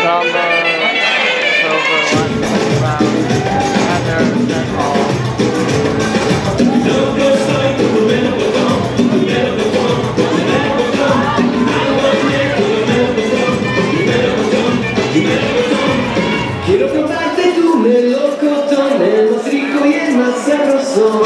Samba, silver, white, brown, heather, and all. Quiero probarte tu melocotón, el más rico y el más sabroso.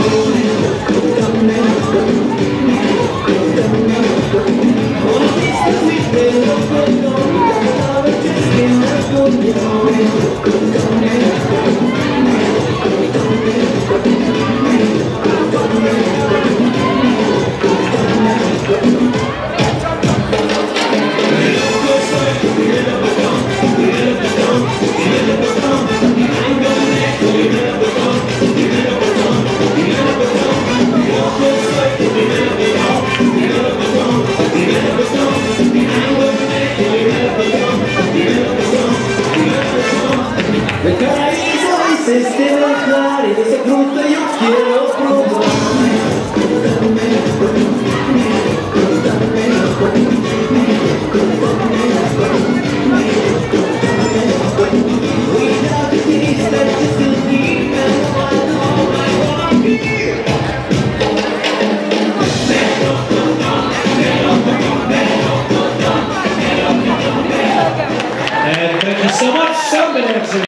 Este manjar y de esa fruta yo quiero